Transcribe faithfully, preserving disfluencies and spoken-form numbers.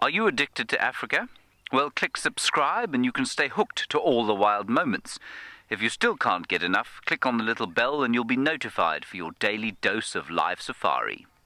Are you addicted to Africa? Well, click subscribe and you can stay hooked to all the wild moments. If you still can't get enough, click on the little bell and you'll be notified for your daily dose of live safari.